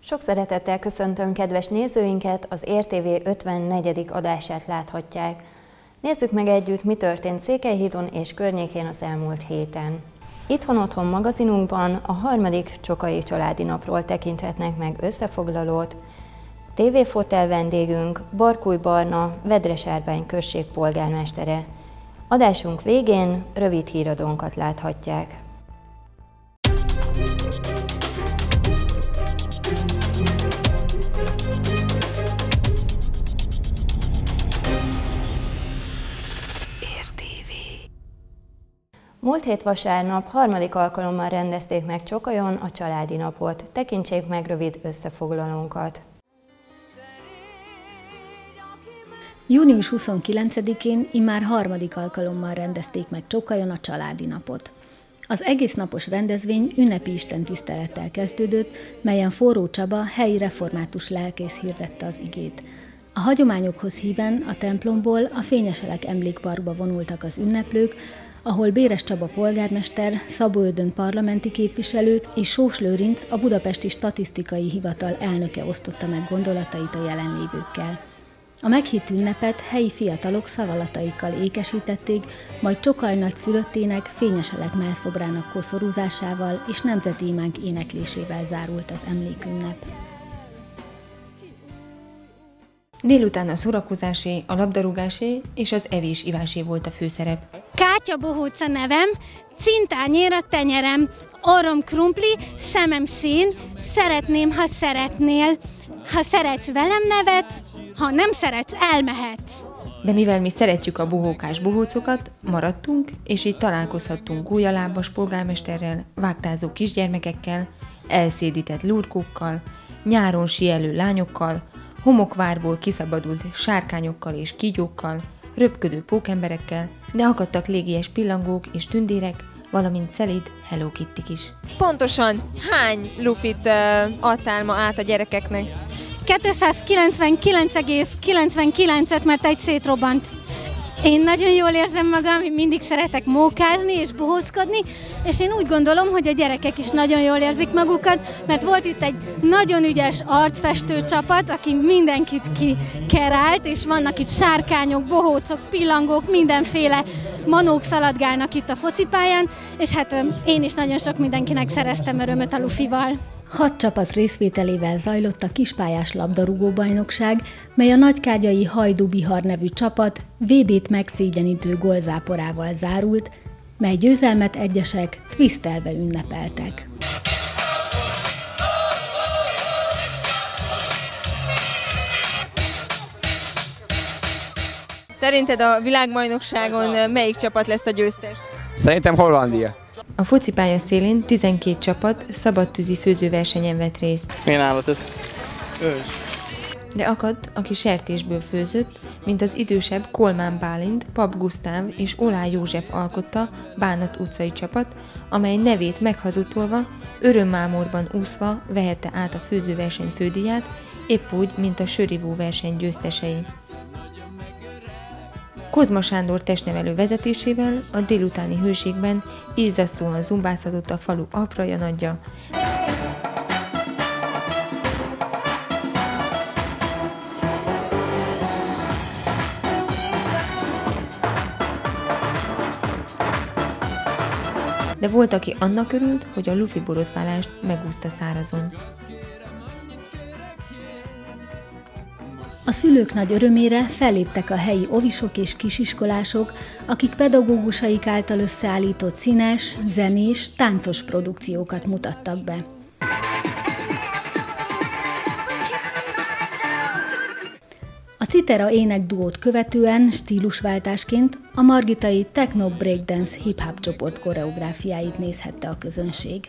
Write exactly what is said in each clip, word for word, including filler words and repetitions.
Sok szeretettel köszöntöm kedves nézőinket, az é er té vé ötvennegyedik adását láthatják. Nézzük meg együtt, mi történt Székelyhídon és környékén az elmúlt héten. Itthon-otthon magazinunkban a harmadik Csokai Családi Napról tekinthetnek meg összefoglalót. Tévéfotel vendégünk Barkúj Barna, Vedresárbány község polgármestere. Adásunk végén rövid híradónkat láthatják. Múlt hét vasárnap harmadik alkalommal rendezték meg Csokajon a Családi Napot. Tekintsék meg rövid összefoglalónkat. június huszonkilencedikén immár harmadik alkalommal rendezték meg Csokajon a Családi Napot. Az egésznapos rendezvény ünnepi istentisztelettel kezdődött, melyen Forró Csaba helyi református lelkész hirdette az igét. A hagyományokhoz híven a templomból a Fényeselek emlékparkba vonultak az ünneplők, ahol Béres Csaba polgármester, Szabó Ödön parlamenti képviselő és Sós Lőrinc, a Budapesti Statisztikai Hivatal elnöke osztotta meg gondolatait a jelenlévőkkel. A meghitt ünnepet helyi fiatalok szavalataikkal ékesítették, majd Csokaj nagyszülöttének, Fényeselek mellszobrának koszorúzásával és nemzeti imánk éneklésével zárult az emlékünnep. Délután a szórakozásé, a labdarúgásé és az evés-ivásé volt a főszerep. Kátya Bohóca nevem, cintányér a tenyerem, orrom krumpli, szemem szín, szeretném, ha szeretnél. Ha szeretsz, velem nevetsz, ha nem szeretsz, elmehetsz. De mivel mi szeretjük a bohókás bohócokat, maradtunk, és így találkozhattunk gólyalábas polgármesterrel, vágtázó kisgyermekekkel, elszédített lurkókkal, nyáron sielő lányokkal, homokvárból kiszabadult sárkányokkal és kígyókkal, röpködő pókemberekkel, de akadtak légies pillangók és tündérek, valamint szelíd Hello Kittyk is. Pontosan hány lufit uh, adtál ma át a gyerekeknek? kétszázkilencvenkilenc egész kilencvenkilencet, mert egy szétrobbant. Én nagyon jól érzem magam, mindig szeretek mókázni és bohóckodni, és én úgy gondolom, hogy a gyerekek is nagyon jól érzik magukat, mert volt itt egy nagyon ügyes arcfestő csapat, aki mindenkit kikerált, és vannak itt sárkányok, bohócok, pillangók, mindenféle manók szaladgálnak itt a focipályán, és hát én is nagyon sok mindenkinek szereztem örömöt a lufival. Hat csapat részvételével zajlott a kispályás labdarúgó-bajnokság, mely a nagykágyai Hajdú Bihar nevű csapat vé bét megszégyenítő gólzáporával zárult, mely győzelmet egyesek twisztelve ünnepeltek. Szerinted a világbajnokságon melyik csapat lesz a győztes? Szerintem Hollandia. A focipálya szélén tizenkét csapat szabadtűzi főzőversenyen vett részt. Milyen állat ez? Ős. De akadt, aki sertésből főzött, mint az idősebb Kolmán Bálint, Pap Gusztáv és Olá József alkotta Bánat utcai csapat, amely nevét meghazudtolva, örömmámorban úszva vehette át a főzőverseny fődíját, épp úgy, mint a sörivó verseny győztesei. Kozma Sándor testnevelő vezetésével a délutáni hőségben izzasztóan zumbázhatott a falu apraja nagyja. De volt, aki annak örült, hogy a lufi borotválást megúszta szárazon. A szülők nagy örömére felléptek a helyi ovisok és kisiskolások, akik pedagógusaik által összeállított színes, zenés, táncos produkciókat mutattak be. A Citera énekduót követően stílusváltásként a margitai Techno Breakdance hip-hop csoport koreográfiáit nézhette a közönség.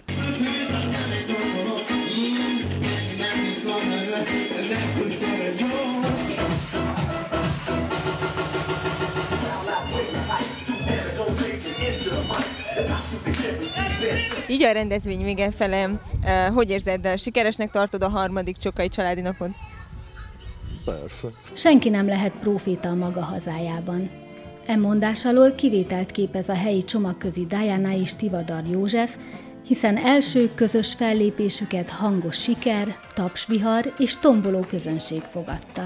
Így a rendezvény vége fele, uh, hogy érzed, sikeresnek tartod a harmadik Csokai Családi Napot? Persze. Senki nem lehet próféta a maga hazájában. E mondás alól kivételt képez a helyi csomagközi Diana és Tivadar József, hiszen első közös fellépésüket hangos siker, tapsvihar és tomboló közönség fogadta.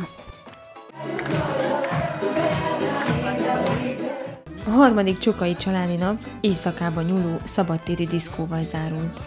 A harmadik csokai családi nap éjszakába nyúló szabadtéri diszkóval zárult.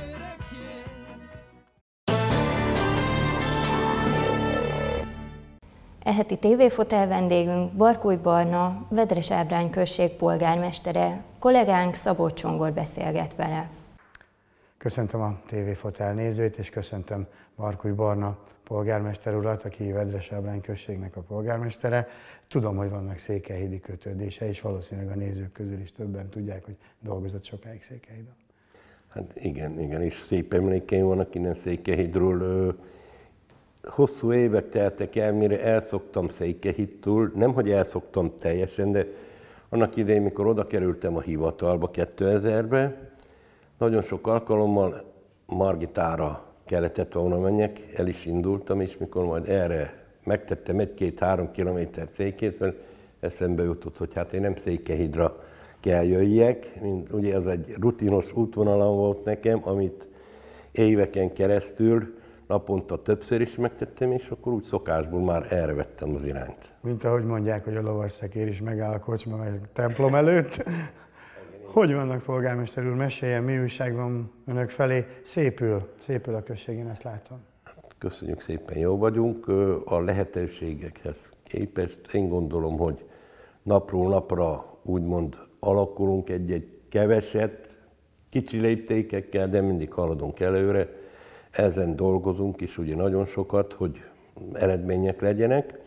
E heti tévéfotel vendégünk Barkói Barna, Vedres-Ábrány község polgármestere, kollégánk Szabó Csongor beszélget vele. Köszöntöm a tévéfotel nézőit, és köszöntöm Barkói Barna polgármester urat, aki Vedres-Ábrány községnek a polgármestere. Tudom, hogy vannak székelyhídi kötődése, és valószínűleg a nézők közül is többen tudják, hogy dolgozott sokáig Székelyhídon. Hát igen, igen, és szép emlékeim vannak innen Székelyhídról. Hosszú évek teltek el, mire elszoktam Székelyhídtól, nem hogy elszoktam teljesen, de annak idején, mikor oda kerültem a hivatalba kétezerbe, nagyon sok alkalommal Margitára kellett volna menjek, el is indultam, és mikor majd erre megtettem egy-két-három kilométer Székelyhídben, eszembe jutott, hogy hát én nem Székelyhídra kell jöjjek. Ugye ez egy rutinos útvonalam volt nekem, amit éveken keresztül naponta többször is megtettem, és akkor úgy szokásból már erre vettem az irányt. Mint ahogy mondják, hogy a lovasszekér is megáll a kocsma meg a templom előtt. Hogy vannak, polgármester úr? Meséljen, mi újság van önök felé? Szépül, szépül a község, én ezt látom. Köszönjük szépen, jó vagyunk. A lehetőségekhez képest én gondolom, hogy napról napra úgymond alakulunk egy-egy keveset, kicsi léptékekkel, de mindig haladunk előre. Ezen dolgozunk is ugye nagyon sokat, hogy eredmények legyenek.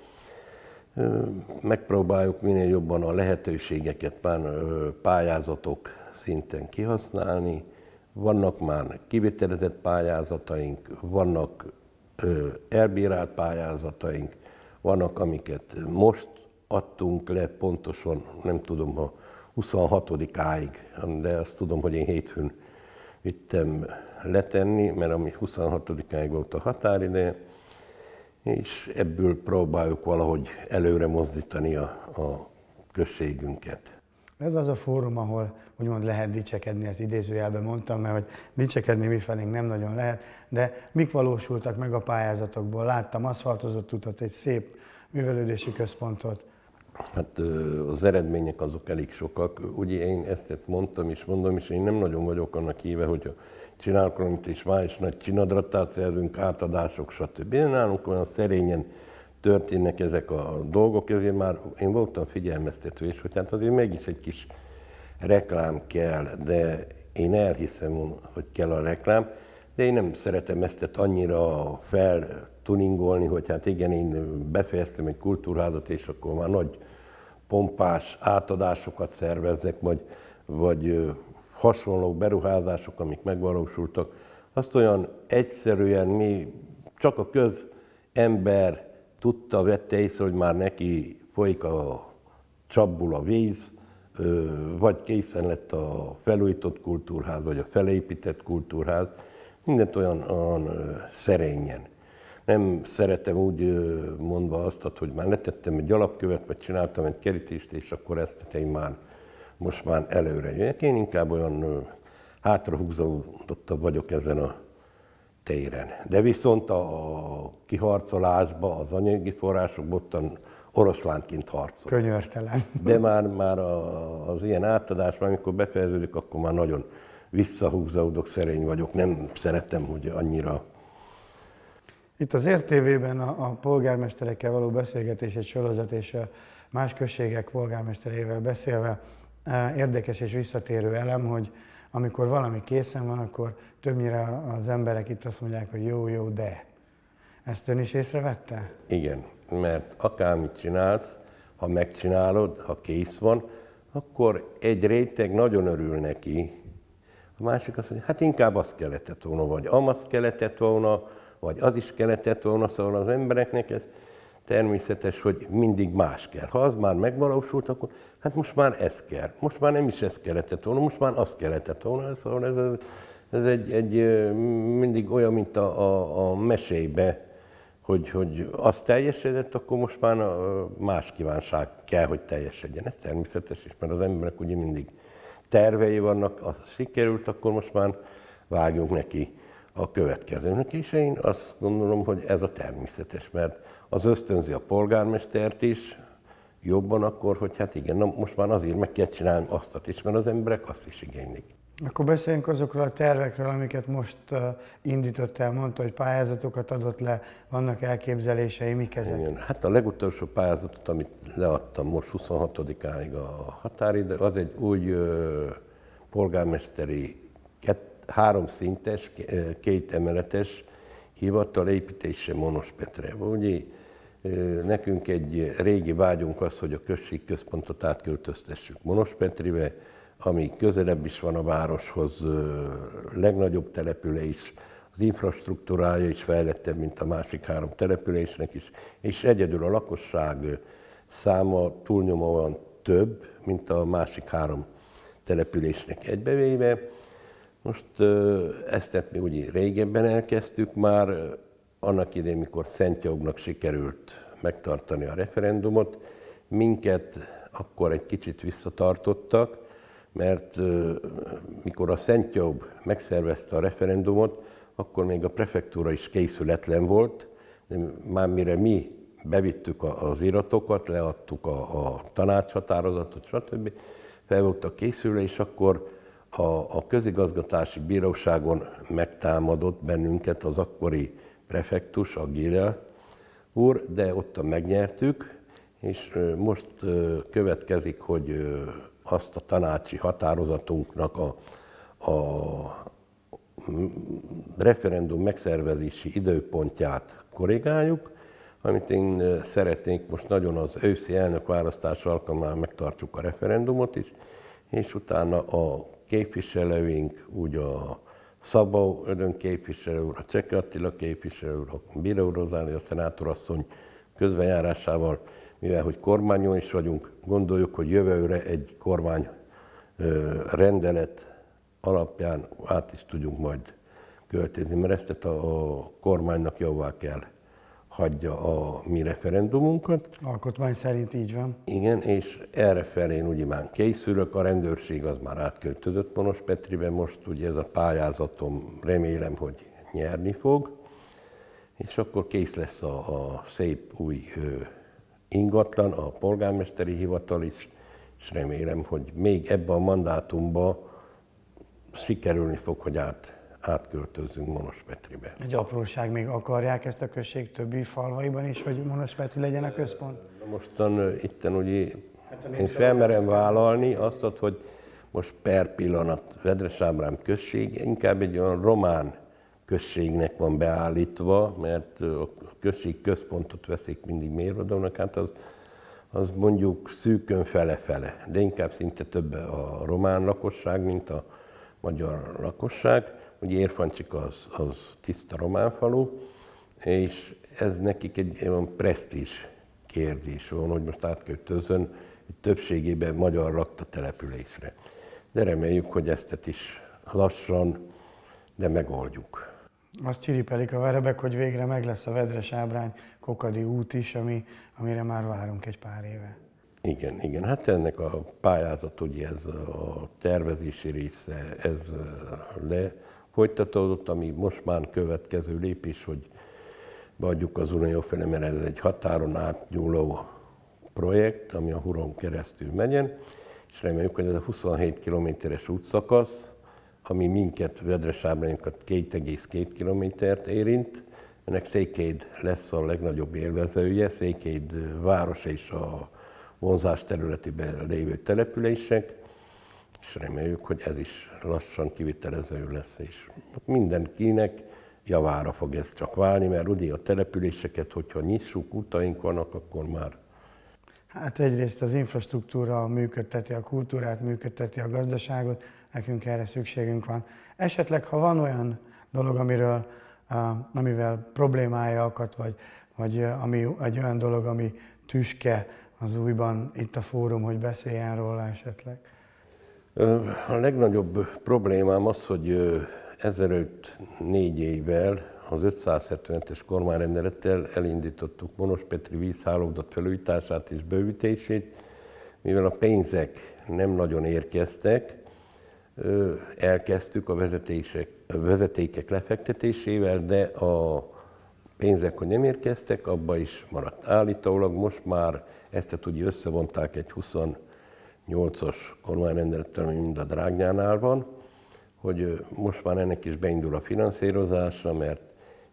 Megpróbáljuk minél jobban a lehetőségeket már pályázatok szinten kihasználni. Vannak már kivitelezett pályázataink, vannak elbírált pályázataink, vannak, amiket most adtunk le, pontosan nem tudom, ha huszonhatodikáig, de azt tudom, hogy én hétfőn vittem letenni, mert ami huszonhatodikáig volt a határideje, és ebből próbáljuk valahogy előre mozdítani a, a községünket. Ez az a fórum, ahol úgymond lehet dicsekedni, ezt idézőjelben mondtam, mert hogy dicsekedni mifelénk nem nagyon lehet, de mik valósultak meg a pályázatokból? Láttam aszfaltozott utat, egy szép művelődési központot. Hát az eredmények azok elég sokak. Ugye én ezt mondtam és mondom, és én nem nagyon vagyok annak híve, hogy csinálunk valamit, és már is nagy csinadratát szervünk, átadások, stb. Nálunk olyan szerényen történnek ezek a dolgok, ezért már én voltam figyelmeztetve is, hogy hát azért mégis egy kis reklám kell, de én elhiszem, hogy kell a reklám, de én nem szeretem ezt annyira feltuningolni, hogy hát igen, én befejeztem egy kultúrházat, és akkor már nagy pompás átadásokat szervezzek, vagy, vagy hasonló beruházások, amik megvalósultak. Azt olyan egyszerűen mi, csak a közember tudta, vette észre, hogy már neki folyik a csapból a víz, vagy készen lett a felújított kultúrház, vagy a felépített kultúrház, mindent olyan, olyan szerényen. Nem szeretem úgy mondva azt, hogy már letettem egy alapkövet, vagy csináltam egy kerítést, és akkor ezt én már most már előre jöjjek. Én inkább olyan hátrahúzódottabb vagyok ezen a téren. De viszont a kiharcolásba, az anyagi forrásokban ottan oroszlánként harcol. Könyörtelen. De már, már az ilyen átadásban, amikor befejeződik, akkor már nagyon visszahúzódok, szerény vagyok. Nem szeretem, hogy annyira... Itt az er té vében a, a polgármesterekkel való beszélgetés egy sorozat, és a más községek polgármesterével beszélve érdekes és visszatérő elem, hogy amikor valami készen van, akkor többnyire az emberek itt azt mondják, hogy jó, jó, de. Ezt ön is észrevette? Igen, mert akármit csinálsz, ha megcsinálod, ha kész van, akkor egy réteg nagyon örül neki. A másik azt mondja, hát inkább azt kellett volna, vagy amazt kellett volna, vagy az is kellett volna, szóval az embereknek ez természetes, hogy mindig más kell. Ha az már megvalósult, akkor hát most már ez kell. Most már nem is ez kellett volna, most már az kellett volna. Szóval ez, ez, ez egy, egy, mindig olyan, mint a, a, a mesébe, hogy, hogy az teljesedett, akkor most már más kívánság kell, hogy teljesedjen. Ez természetes is, mert az emberek ugye mindig tervei vannak, az sikerült, akkor most már vágjunk neki a következőnek, és én azt gondolom, hogy ez a természetes, mert az ösztönzi a polgármestert is jobban akkor, hogy hát igen, na most már azért meg kell csinálni azt is, mert az emberek azt is igénylik. Akkor beszéljünk azokról a tervekről, amiket most uh, indított el, mondta, hogy pályázatokat adott le, vannak elképzelései, mik ezek? Igen, hát a legutolsó pályázatot, amit leadtam most huszonhatodikáig a határidő, az egy új uh, polgármesteri kett, háromszintes, két emeletes hivatal építése Monospetre. Ugye uh, nekünk egy régi vágyunk az, hogy a községközpontot átköltöztessük Monospetribe, ami közelebb is van a városhoz, legnagyobb település, az infrastruktúrája is fejlettebb, mint a másik három településnek is, és egyedül a lakosság száma túlnyomóan több, mint a másik három településnek egybevéve. Most ezt mi úgy régebben elkezdtük már, annak idején, mikor Szentgyógynak sikerült megtartani a referendumot, minket akkor egy kicsit visszatartottak, mert uh, mikor a Szentgyógy megszervezte a referendumot, akkor még a prefektúra is készületlen volt, de már mire mi bevittük az iratokat, leadtuk a, a tanácshatározatot, stb. Fel voltak készülve, és akkor a, a közigazgatási bíróságon megtámadott bennünket az akkori prefektus, a Gile úr, de ottan megnyertük, és uh, most uh, következik, hogy uh, azt a tanácsi határozatunknak a, a referendum megszervezési időpontját korrigáljuk, amit én szeretnék most nagyon az őszi elnökválasztás alkalmával megtartjuk a referendumot is, és utána a képviselőink, úgy a Szabó Ödön képviselő úr, a Cseke Attila képviselő úr, a Bíró Rozália szenátorasszony közbejárásával, mivel hogy kormányon is vagyunk, gondoljuk, hogy jövőre egy kormány rendelet alapján át is tudjunk majd költözni, mert ezt a, a kormánynak jóvá kell hagyja a mi referendumunkat. Alkotmány szerint így van. Igen, és erre felén ugye már készülök, a rendőrség az már átköltözött Monospetribe, most ugye ez a pályázatom, remélem, hogy nyerni fog, és akkor kész lesz a, a szép új ingatlan, a polgármesteri hivatal is, és remélem, hogy még ebben a mandátumban sikerülni fog, hogy át, átköltözzünk Monospetribe. Egy apróság, még akarják ezt a község többi falvaiban is, hogy Monospetri legyen a központ? Mostan itten ugye hát én felmerem vállalni azt, hogy most per pillanat Vedresábrám község inkább egy olyan román községnek van beállítva, mert a község központot veszik mindig mérvadónak, hát az, az mondjuk szűkön fele-fele, de inkább szinte több a román lakosság, mint a magyar lakosság. Ugye Érfancsik az, az tiszta román falu, és ez nekik egy olyan presztízs kérdés van, hogy most átköltözön egy többségében magyar lakta településre. De reméljük, hogy ezt is lassan, de megoldjuk. Azt csiripelik a verebek, hogy végre meg lesz a Vedresábrány-Kokadi út is, ami, amire már várunk egy pár éve. Igen, igen. Hát ennek a pályázat, ugye ez a tervezési része, ez lefolytatódott, ami most már következő lépés, hogy beadjuk az Unió felé, mert ez egy határon átnyúló projekt, ami a Huron keresztül megyen, és reméljük, hogy ez a huszonhét kilométeres útszakasz, ami minket, Vedresábrányokat két egész két kilométert érint. Ennek Székelyhíd lesz a legnagyobb élvezője, Székelyhíd város és a vonzás területében lévő települések, és reméljük, hogy ez is lassan kivitelező lesz, és mindenkinek javára fog ez csak válni, mert ugye a településeket, hogyha nyissuk, utaink vannak, akkor már... Hát egyrészt az infrastruktúra működteti a kultúrát, működteti a gazdaságot, nekünk erre szükségünk van. Esetleg, ha van olyan dolog, amiről, amivel problémája akad, vagy, vagy ami, egy olyan dolog, ami tüske az újban, itt a fórum, hogy beszéljen róla esetleg? A legnagyobb problémám az, hogy ezelőtt négy évvel az ötszázhetvenhetes kormányrendelettel elindítottuk Monospetri vízhálózat felújítását és bővítését, mivel a pénzek nem nagyon érkeztek, elkezdtük a vezetékek lefektetésével, de a pénzek, hogy nem érkeztek, abba is maradt. Állítólag most már ezt ugye összevonták egy huszonnyolcas kormányrendelettel, ami mind a Drágnánál van, hogy most már ennek is beindul a finanszírozása, mert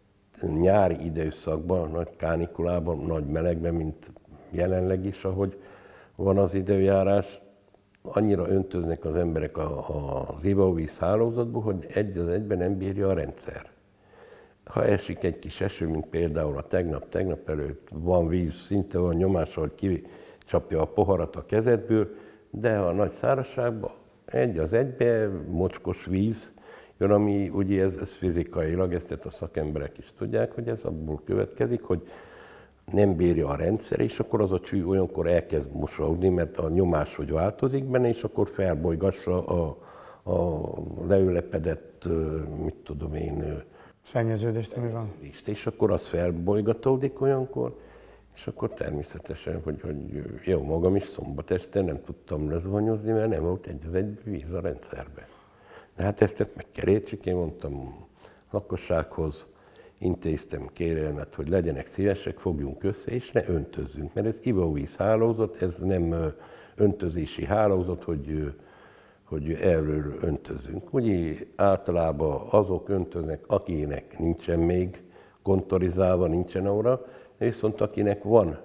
nyári időszakban, nagy kánikulában, nagy melegben, mint jelenleg is, ahogy van az időjárás, annyira öntöznek az emberek a, a, az ivóvíz hálózatból, hogy egy az egyben nem bírja a rendszer. Ha esik egy kis eső, mint például a tegnap, tegnap előtt van víz, szinte olyan nyomás, hogy kicsapja a poharat a kezedből, de a nagy szárazságban egy az egybe mocskos víz jön, ami ugye ez, ez fizikailag, ezt a szakemberek is tudják, hogy ez abból következik, hogy nem bírja a rendszer, és akkor az a cső olyankor elkezd mosogni, mert a nyomás, hogy változik benne, és akkor felbolygassa a, a leülepedett, mit tudom én, szennyeződést, ami van. És akkor az felbolygatódik olyankor, és akkor természetesen, hogy, hogy jó, magam is szombat este nem tudtam lezuhanyozni, mert nem volt egy az egy víz a rendszerbe. De hát ezt meg kell értsük, én mondtam lakossághoz, intéztem kérelmet, hogy legyenek szívesek, fogjunk össze, és ne öntözzünk, mert ez ivóvíz hálózat, ez nem öntözési hálózat, hogy, hogy elől öntözünk. Ugye általában azok öntöznek, akinek nincsen még kontorizálva, nincsen óra, de viszont akinek van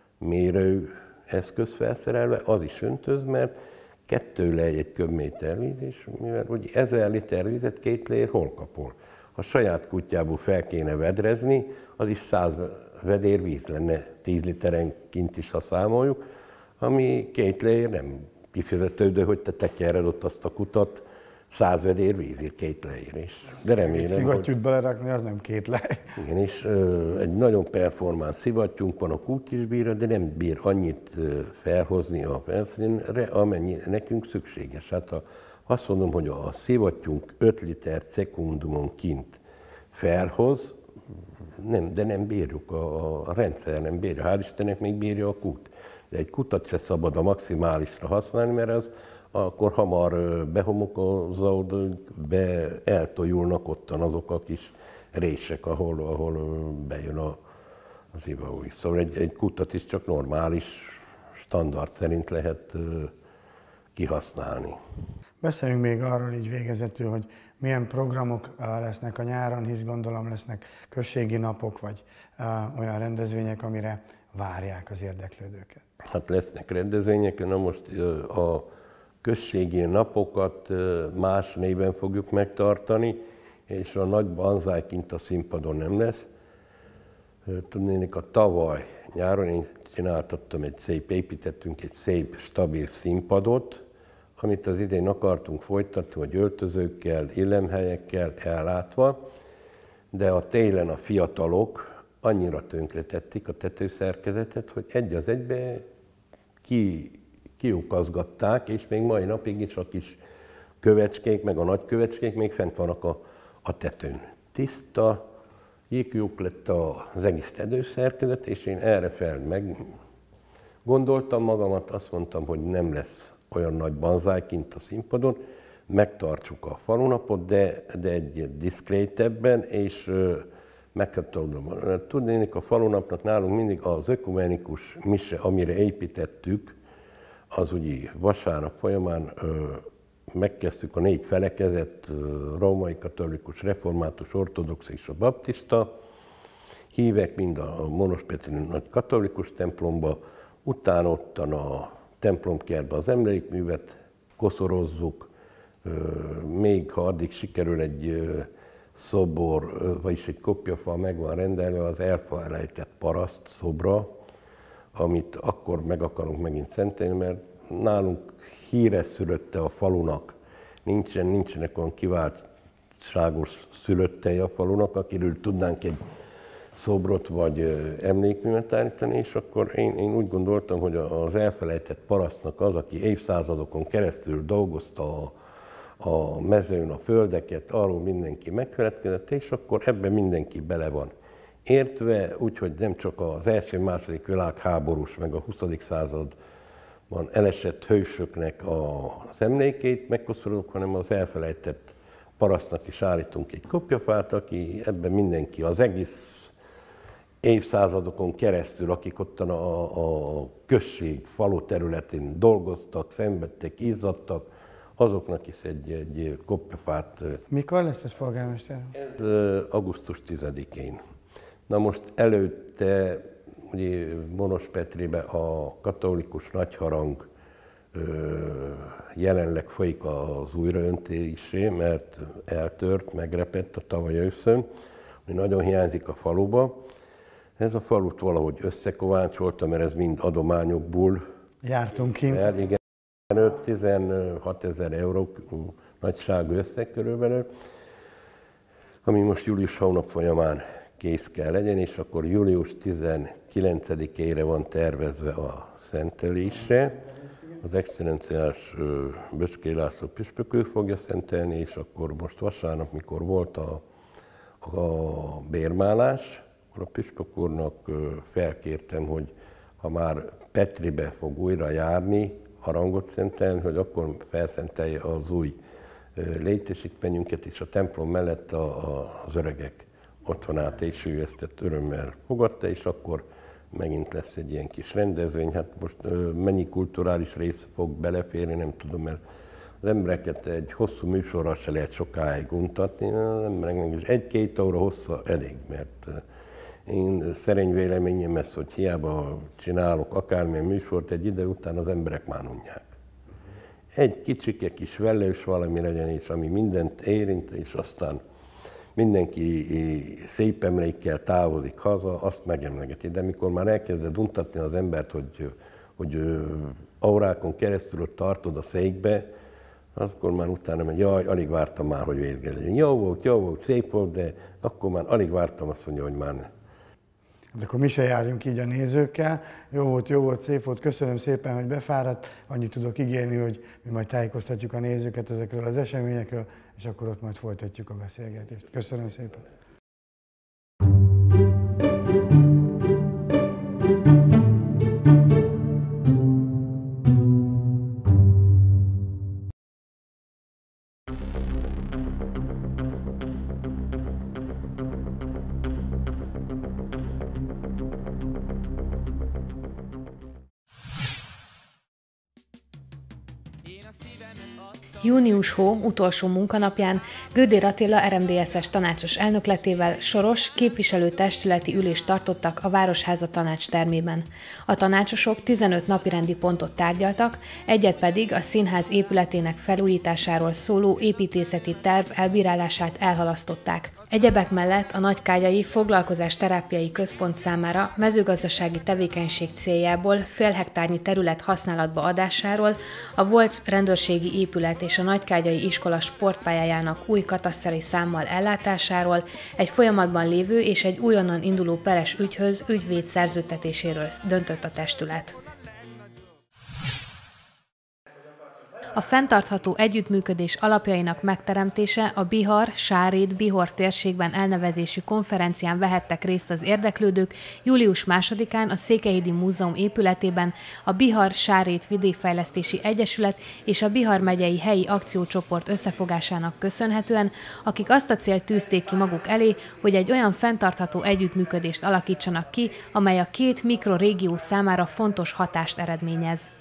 mérő eszköz felszerelve, az is öntöz, mert kettő lej egy köbméter víz, és mivel ugye ezer liter vizet két lér hol kapol. Ha saját kutyából fel kéne vedrezni, az is száz vedér víz lenne, tíz literenként is, ha számoljuk, ami két lér nem kifizetődő, hogy te tekered ott azt a kutat, száz vedér vízért, két leér is. De remélem, szivattyút hogy... belerakni, az nem két lej. Igen, és ö, egy nagyon performánsz szivattyúnk van, a kút is bírja, de nem bír annyit ö, felhozni a felszínre, amennyi nekünk szükséges. Hát a, azt mondom, hogy a szivattyúnk öt liter szekundumon kint felhoz, nem, de nem bírjuk, a, a rendszer nem bírja. Hál' Istennek még bírja a kút. De egy kutat se szabad a maximálisra használni, mert az akkor hamar behomokozódik, be eltojulnak ottan azok a kis rések, ahol, ahol bejön a, az ivóvíz. Szóval egy, egy kutat is csak normális standard szerint lehet kihasználni. Beszéljünk még arról így végezetül, hogy milyen programok lesznek a nyáron, hisz gondolom lesznek községi napok, vagy olyan rendezvények, amire várják az érdeklődőket. Hát lesznek rendezvények, na most a községi napokat más néven fogjuk megtartani, és a nagy banzáj kint a színpadon nem lesz. Tudnék, a tavaly nyáron én csináltattam egy szép, építettünk egy szép, stabil színpadot, amit az idén akartunk folytatni, hogy öltözőkkel, illemhelyekkel ellátva, de a télen a fiatalok annyira tönkretették a tetőszerkezetet, hogy egy az egybe ki kiukazgatták, és még mai napig is a kis kövecskék, meg a nagy kövecskék még fent vannak a, a tetőn. Tiszta, jéglyuk lett az egész tetőszerkezet, és én erre fel meg gondoltam magamat, azt mondtam, hogy nem lesz olyan nagy banzáj kint a színpadon, megtartsuk a falunapot, de, de egy diszkrétebben, és meghatódom. Tudnék, a falunapnak nálunk mindig az ökumenikus mise, amire építettük, az ugye vasárnap folyamán ö, megkezdtük a négy felekezet, ö, római katolikus, református, ortodox és a baptista, hívek mind a Monospetri nagy katolikus templomba, utána ottan a templomkertbe az emlékművet koszorozzuk, ö, még ha addig sikerül egy ö, szobor, ö, vagyis egy kopjafal meg van rendelve az elfelejtett paraszt szobra, amit akkor meg akarunk megint szentelni, mert nálunk híres szülötte a falunak, nincsen, nincsenek olyan kiváltságos szülöttei a falunak, akiről tudnánk egy szobrot vagy emlékművet állítani, és akkor én, én úgy gondoltam, hogy az elfelejtett parasztnak az, aki évszázadokon keresztül dolgozta a, a mezőn a földeket, arról mindenki megfeledkezett, és akkor ebben mindenki bele van értve, úgyhogy nem csak az első-második világháborús, meg a huszadik század van elesett hősöknek az emlékét megkoszoruljuk, hanem az elfelejtett parasztnak is állítunk egy kopjafát, aki ebben mindenki az egész évszázadokon keresztül, akik ott a, a község, falu területén dolgoztak, szenvedtek, izzadtak, azoknak is egy, egy kopjafát. Mikor lesz ez, polgármester? Ez augusztus tizedikén. Na most előtte ugye Monospetrében a katolikus nagyharang jelenleg folyik az újraöntésé, mert eltört, megrepett a tavaly őszön, ami nagyon hiányzik a faluba. Ez a falut valahogy összekovácsolta, mert ez mind adományokból jártunk ki. El, igen, öt-tizenhat ezer euró nagyságú összeg körülbelül, ami most július hónap folyamán kész kell legyen, és akkor július tizenkilencedikére van tervezve a szentelésre. Az excellenciás Böcskei László püspök ő fogja szentelni, és akkor most vasárnap, mikor volt a, a bérmálás, akkor a püspök úrnak felkértem, hogy ha már Petribe fog újra járni, harangot szentelni, hogy akkor felszentelje az új létesítményünket, és a templom mellett a, a, az öregek otthonát, és ő ezt örömmel fogadta, és akkor megint lesz egy ilyen kis rendezvény. Hát most mennyi kulturális rész fog beleférni, nem tudom, mert az embereket egy hosszú műsorral se lehet sokáig untatni, az embereknek is egy-két óra hossza elég, mert én szerény véleményem ez, hogy hiába csinálok akármilyen műsort, egy idő után az emberek már unják. Egy kicsike kis vellős valami legyen, és ami mindent érint, és aztán mindenki szép emlékkel távozik haza, azt megemlegeti. De mikor már elkezded untatni az embert, hogy, hogy órákon keresztül ott tartod a székbe, akkor már utána megy, jaj, alig vártam már, hogy vége legyen. Jó volt, jó volt, szép volt, de akkor már alig vártam azt mondja, hogy már ne. Hát akkor mi se járjunk így a nézőkkel. Jó volt, jó volt, szép volt, köszönöm szépen, hogy befáradt. Annyit tudok ígérni, hogy mi majd tájékoztatjuk a nézőket ezekről az eseményekről, és akkor ott majd folytatjuk a beszélgetést. Köszönöm szépen. Június hó utolsó munkanapján Gödér Attila er em dé es es tanácsos elnökletével soros képviselőtestületi ülést tartottak a Városháza tanács termében. A tanácsosok tizenöt napirendi pontot tárgyaltak, egyet pedig a színház épületének felújításáról szóló építészeti terv elbírálását elhalasztották. Egyebek mellett a Nagykágyai Foglalkozásterápiai Központ számára mezőgazdasági tevékenység céljából fél hektárnyi terület használatba adásáról, a volt rendőrségi épület és a Nagykágyai iskola sportpályájának új kataszteri számmal ellátásáról, egy folyamatban lévő és egy újonnan induló peres ügyhöz ügyvéd szerződtetéséről döntött a testület. A fenntartható együttműködés alapjainak megteremtése a Bihar-Sáréd-Bihor térségben elnevezésű konferencián vehettek részt az érdeklődők július másodikán a Székelyhídi Múzeum épületében a Bihar-Sáréd Vidékfejlesztési Egyesület és a Bihar megyei helyi akciócsoport összefogásának köszönhetően, akik azt a célt tűzték ki maguk elé, hogy egy olyan fenntartható együttműködést alakítsanak ki, amely a két mikrorégió számára fontos hatást eredményez.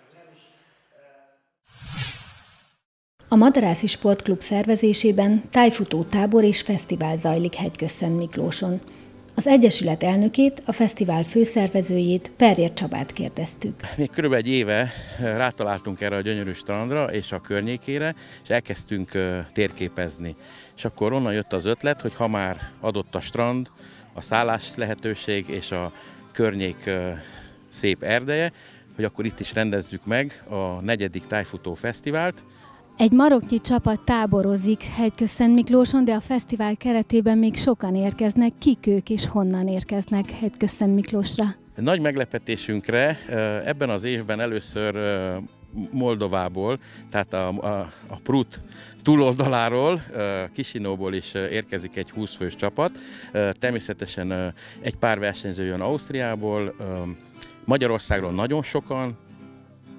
A Madarászi Sportklub szervezésében tájfutó tábor és fesztivál zajlik Hegykösszent-Miklóson. Az Egyesület elnökét, a fesztivál főszervezőjét, Perrér Csabát kérdeztük. Még körülbelül egy éve rátaláltunk erre a gyönyörű strandra és a környékére, és elkezdtünk térképezni. És akkor onnan jött az ötlet, hogy ha már adott a strand, a szállás lehetőség és a környék szép erdeje, hogy akkor itt is rendezzük meg a negyedik tájfutó fesztivált. Egy maroknyi csapat táborozik Hegykösszent-Miklóson, de a fesztivál keretében még sokan érkeznek. Kik ők és honnan érkeznek Hegykösszent-Miklósra? Nagy meglepetésünkre ebben az évben először Moldovából, tehát a, a, a Prut túloldaláról, Kisinóból is érkezik egy húsz fős csapat. Természetesen egy pár versenyző jön Ausztriából, Magyarországról nagyon sokan,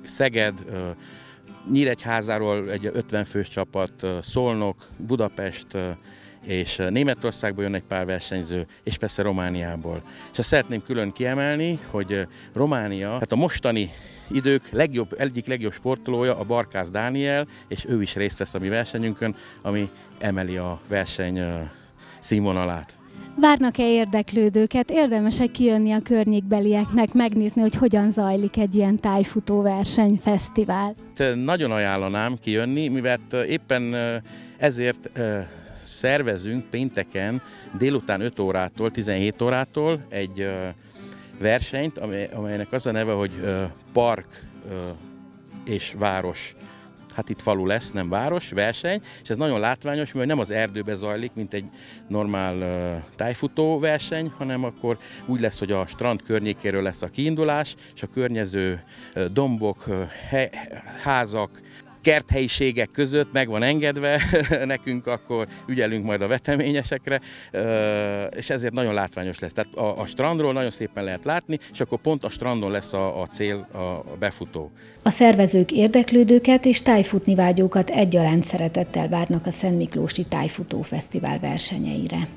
Szeged, Nyíregyházáról egy ötven fős csapat, Szolnok, Budapest, és Németországból jön egy pár versenyző, és persze Romániából. És azt szeretném külön kiemelni, hogy Románia, hát a mostani idők legjobb, egyik legjobb sportolója a Barkász Dániel, és ő is részt vesz a mi versenyünkön, ami emeli a verseny színvonalát. Várnak-e érdeklődőket? Érdemes-e kijönni a környékbelieknek, megnézni, hogy hogyan zajlik egy ilyen tájfutó versenyfesztivál? Nagyon ajánlanám kijönni, mivel éppen ezért szervezünk pénteken délután öt órától, tizenhét órától egy versenyt, amelynek az a neve, hogy Park és Város. Hát itt falu lesz, nem város, verseny, és ez nagyon látványos, mert nem az erdőbe zajlik, mint egy normál uh, tájfutó verseny, hanem akkor úgy lesz, hogy a strand környékéről lesz a kiindulás, és a környező uh, dombok, uh, he- házak, kerthelyiségek között meg van engedve, nekünk akkor ügyelünk majd a veteményesekre, és ezért nagyon látványos lesz. Tehát a, a strandról nagyon szépen lehet látni, és akkor pont a strandon lesz a, a cél, a befutó. A szervezők érdeklődőket és tájfutni vágyókat egyaránt szeretettel várnak a Szentmiklósi Tájfutó Fesztivál versenyeire.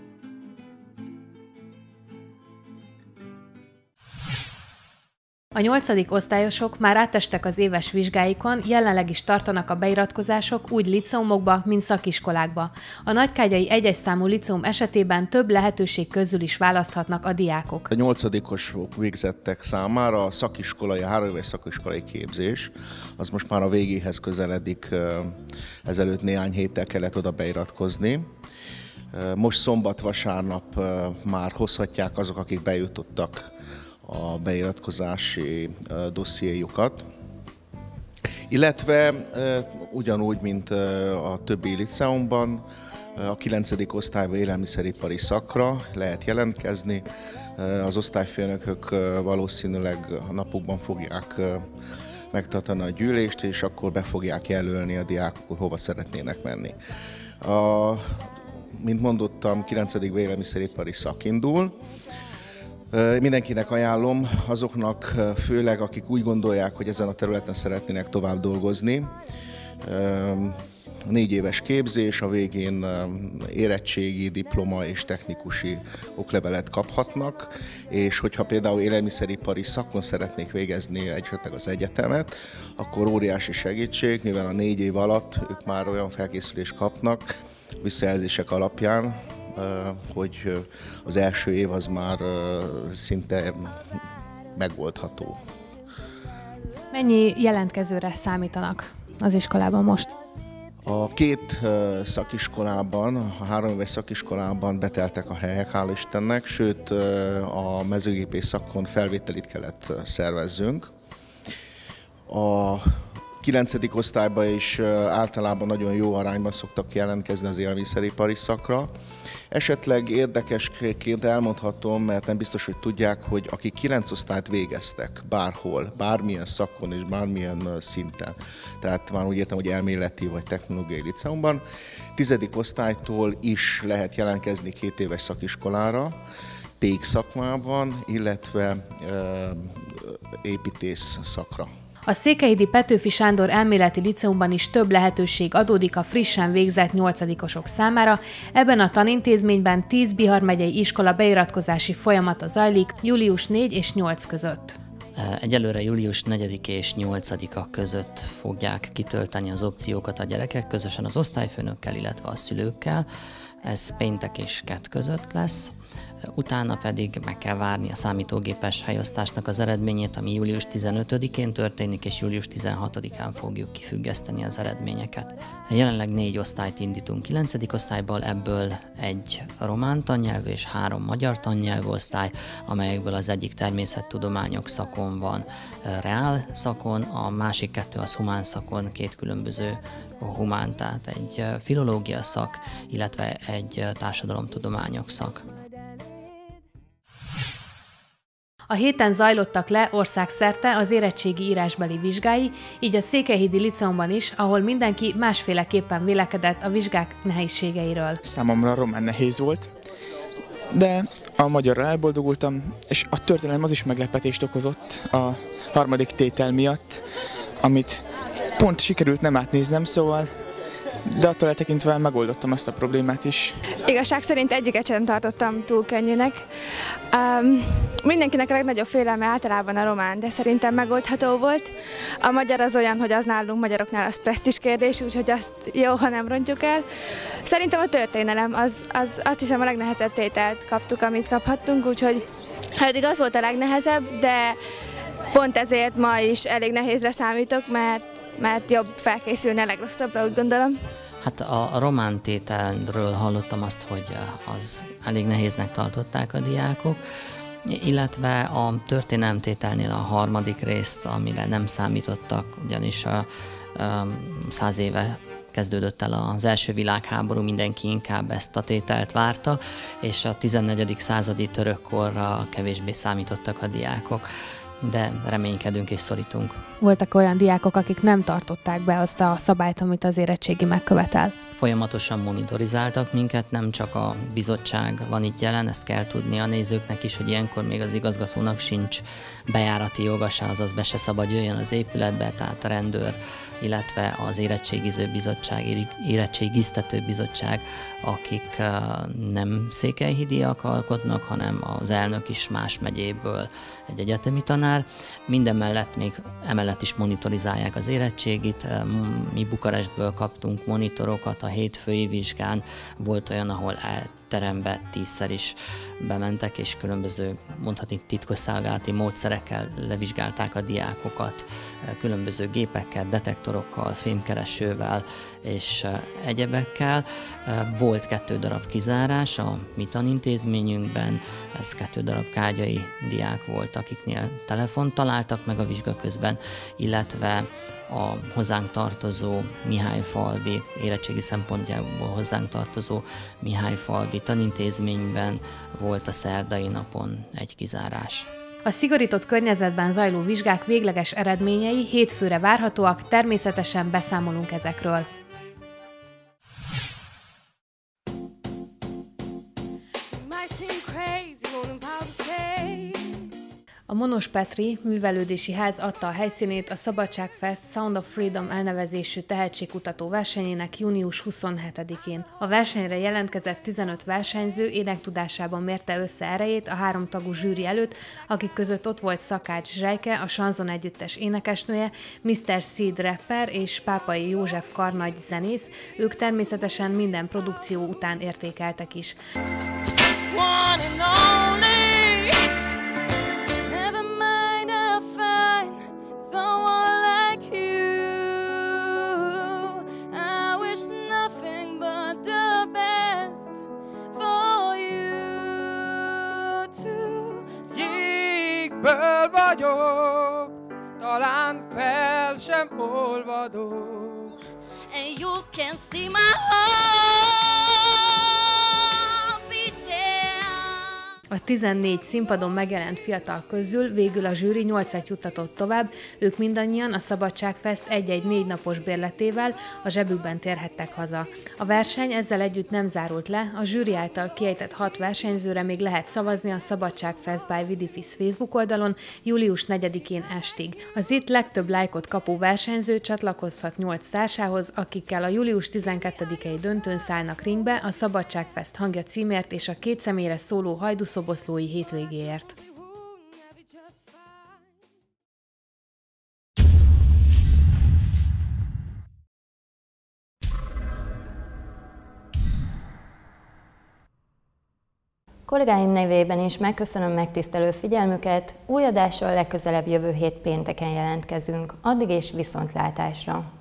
A nyolcadik osztályosok már átestek az éves vizsgáikon, jelenleg is tartanak a beiratkozások úgy liceumokba, mint szakiskolákba. A nagykágyai egyes számú liceum esetében több lehetőség közül is választhatnak a diákok. A nyolcadikosok végzettek számára a szakiskolai, három éves szakiskolai képzés, az most már a végéhez közeledik, ezelőtt néhány héttel kellett oda beiratkozni. Most szombat-vasárnap már hozhatják azok, akik bejutottak a beiratkozási dossziéjukat, illetve ugyanúgy, mint a többi liceumban, a kilencedik osztályban élelmiszeripari szakra lehet jelentkezni. Az osztályfőnökök valószínűleg a napokban fogják megtartani a gyűlést, és akkor be fogják jelölni a diákok, hogy hova szeretnének menni. A, mint mondottam, kilencedik élelmiszeripari szak indul. Mindenkinek ajánlom, azoknak főleg, akik úgy gondolják, hogy ezen a területen szeretnének tovább dolgozni. Négy éves képzés, a végén érettségi, diploma és technikusi oklevelet kaphatnak, és hogyha például élelmiszeripari szakon szeretnék végezni esetleg az egyetemet, akkor óriási segítség, mivel a négy év alatt ők már olyan felkészülést kapnak, visszajelzések alapján, hogy az első év az már szinte megoldható. Mennyi jelentkezőre számítanak az iskolában most? A két szakiskolában, a három éves szakiskolában beteltek a helyek, hála Istennek, sőt a mezőgépész szakon felvételit kellett szervezzünk. A kilencedik osztályban is általában nagyon jó arányban szoktak jelentkezni az élelmiszeripari szakra. Esetleg érdekesként elmondhatom, mert nem biztos, hogy tudják, hogy akik kilenc osztályt végeztek bárhol, bármilyen szakon és bármilyen szinten, tehát már úgy értem, hogy elméleti vagy technológiai liceumban, tizedik osztálytól is lehet jelentkezni két éves szakiskolára, pék szakmában, illetve építész szakra. A Székelyhidi Petőfi Sándor Elméleti Liceumban is több lehetőség adódik a frissen végzett nyolcadikosok számára. Ebben a tanintézményben tíz Bihar megyei iskola beiratkozási folyamata zajlik július negyedike és nyolcadika között. Egyelőre július negyedike és nyolcadika között fogják kitölteni az opciókat a gyerekek, közösen az osztályfőnökkel, illetve a szülőkkel. Ez péntek és kett között lesz. Utána pedig meg kell várni a számítógépes helyosztásnak az eredményét, ami július tizenötödikén történik, és július tizenhatodikán fogjuk kifüggeszteni az eredményeket. Jelenleg négy osztályt indítunk kilencedik osztályból, ebből egy román tannyelvű és három magyar tannyelvű osztály, amelyekből az egyik természettudományok szakon van, reál szakon, a másik kettő az humán szakon, két különböző humán, tehát egy filológia szak, illetve egy társadalomtudományok szak. A héten zajlottak le országszerte az érettségi írásbeli vizsgái, így a Székelyhidi Liceumban is, ahol mindenki másféleképpen vélekedett a vizsgák nehézségeiről. Számomra a román nehéz volt, de a magyarra elboldogultam, és a történelem az is meglepetést okozott a harmadik tétel miatt. amit pont sikerült nem átnéznem, szóval, de attól eltekintve megoldottam azt a problémát is. Igazság szerint egyiket sem tartottam túl könnyűnek. Um, mindenkinek a legnagyobb félelme általában a román, de szerintem megoldható volt. A magyar az olyan, hogy az nálunk magyaroknál az presztízs kérdés, úgyhogy azt jó, ha nem rontjuk el. Szerintem a történelem, az, az, azt hiszem a legnehezebb tételt kaptuk, amit kaphattunk, úgyhogy eddig az volt a legnehezebb, de pont ezért ma is elég nehézre számítok, mert, mert jobb felkészülni a legrosszabbra, úgy gondolom. Hát a román tételről hallottam azt, hogy az elég nehéznek tartották a diákok, illetve a történelemtételnél a harmadik részt, amire nem számítottak, ugyanis a, a száz éve kezdődött el az első világháború, mindenki inkább ezt a tételt várta, és a tizennegyedik századi törökkorra kevésbé számítottak a diákok, de reménykedünk és szorítunk. Voltak olyan diákok, akik nem tartották be azt a szabályt, amit az érettségi megkövetel. Folyamatosan monitorizáltak minket, nem csak a bizottság van itt jelen, ezt kell tudni a nézőknek is, hogy ilyenkor még az igazgatónak sincs bejárati joga se, azaz be se szabad jöjjön az épületbe, tehát a rendőr, illetve az érettségiző bizottság, érettségiztető bizottság, akik nem székelyhídiak alkotnak, hanem az elnök is más megyéből egy egyetemi tanár. Minden mellett még emellett is monitorizálják az érettségit. Mi Bukarestből kaptunk monitorokat a hétfői vizsgán, volt olyan, ahol terembe tízszer is bementek, és különböző, mondhatni titkosszolgálati módszerekkel levizsgálták a diákokat, különböző gépekkel, detektorokkal, fémkeresővel és egyebekkel. Volt kettő darab kizárás a mi tanintézményünkben, ez kettő darab kágyai diák volt, akiknél telefont találtak meg a vizsga közben, illetve a hozzánk tartozó Mihályfalvi, érettségi szempontjából hozzánk tartozó Mihályfalvi tanintézményben volt a szerdai napon egy kizárás. A szigorított környezetben zajló vizsgák végleges eredményei hétfőre várhatóak, természetesen beszámolunk ezekről. A Monos Petri Művelődési Ház adta a helyszínét a Szabadságfest Sound of Freedom elnevezésű tehetségkutató versenyének június huszonhetedikén. A versenyre jelentkezett tizenöt versenyző énektudásában mérte össze erejét a háromtagú zsűri előtt, akik között ott volt Szakács Zsejke, a Sanzon Együttes énekesnője, miszter Seed rapper és Pápai József karnagy zenész, ők természetesen minden produkció után értékeltek is. Ből vagyok, talán fel sem olvadok. And you can see my heart beating. A tizennégy színpadon megjelent fiatal közül végül a zsűri nyolcat juttatott tovább, ők mindannyian a Szabadságfest egy-egy négy napos bérletével a zsebükben térhettek haza. A verseny ezzel együtt nem zárult le, a zsűri által kiejtett hat versenyzőre még lehet szavazni a Szabadságfest by Vidifis Facebook oldalon július negyedikén estig. Az itt legtöbb lájkot kapó versenyző csatlakozhat nyolc társához, akikkel a július tizenkettedikei döntőn szállnak ringbe a Szabadságfest hangja címért és a két személyre szóló hajdúszoboszlói hétvégéért. Kollégáim nevében is megköszönöm megtisztelő figyelmüket, új adással legközelebb jövő hét pénteken jelentkezünk. Addig és viszontlátásra!